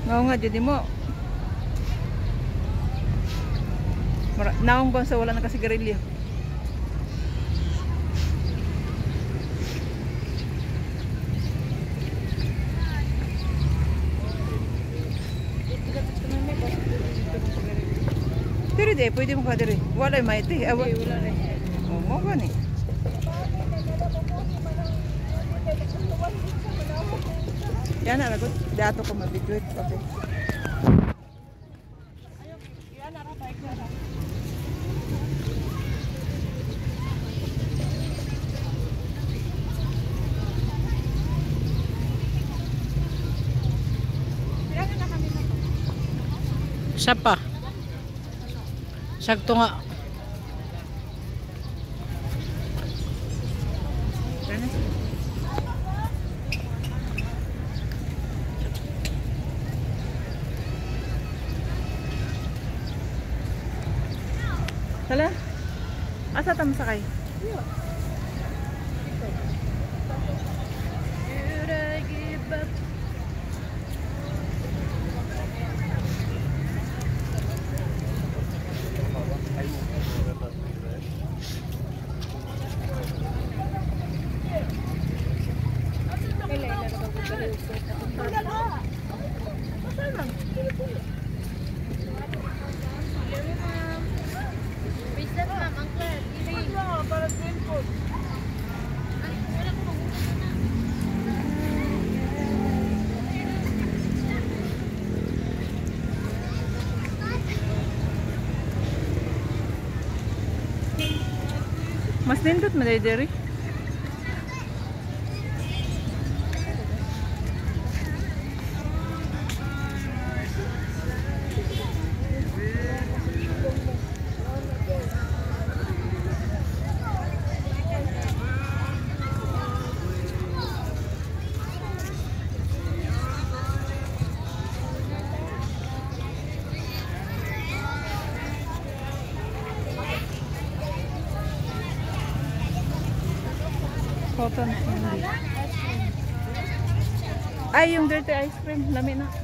Ngao nga, dyan mo. Naong bang sa wala na kasi garilyo. Pero di, pwede mo ka diri. Wala yung maiti. Wala rin. Oo, mo ba ni? Yan na, lagot. Dato ko mabidwit. Okay. Siya pa. Sakto nga. Kala? Asa tam sakay? Should I give up? Mas nindot mo diri. Cotton candy. Ay, yung dirty ice cream. Lami na.